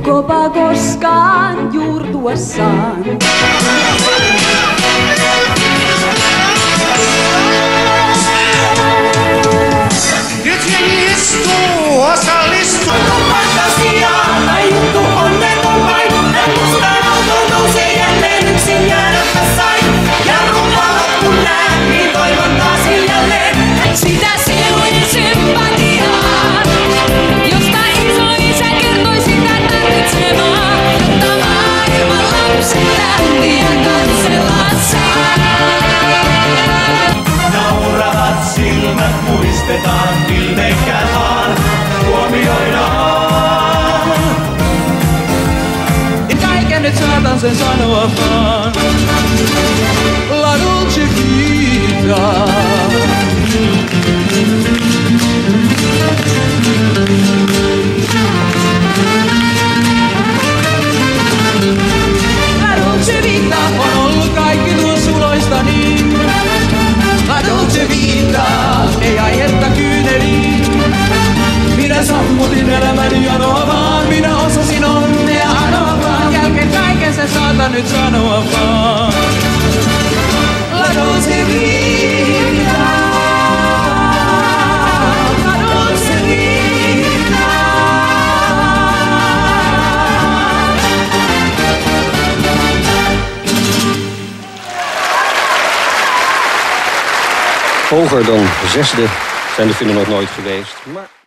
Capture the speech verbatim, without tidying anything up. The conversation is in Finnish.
Jokopa koskaan juurtuessaan. Nyt jengi istuu, osallistuu. Fantasiaa, tai juttu onneton vain. Hän mustaan auton nousee jälleen yksin jäädäpä sain. Ja rumpaa kun näen, niin toivon taas hiljalleen. Sitä sielujen sympatiaa, josta iso isä kertoi sitä tarvitsemaa. Jotta maailman lapset lämpiä katsella saa. Nauravat silmät muistetaan, ilmeikkäät vaan huomioidaan. Ja kaiken nyt saatan sen sanoa vaan. La dolce vita. La dolce vita on ollut kaikki tuon suloista niin. La dolce vita ei aihetta kyyneliin. Minä sammutin elämäni janoa vaan, minä osasin onnea anoa vaan. Jälkeen kaiken sen saatan nyt sanoa vaan. La dolce vita. La dolce vita. Hoger dan zesde zijn de Finnen nog nooit geweest. Maar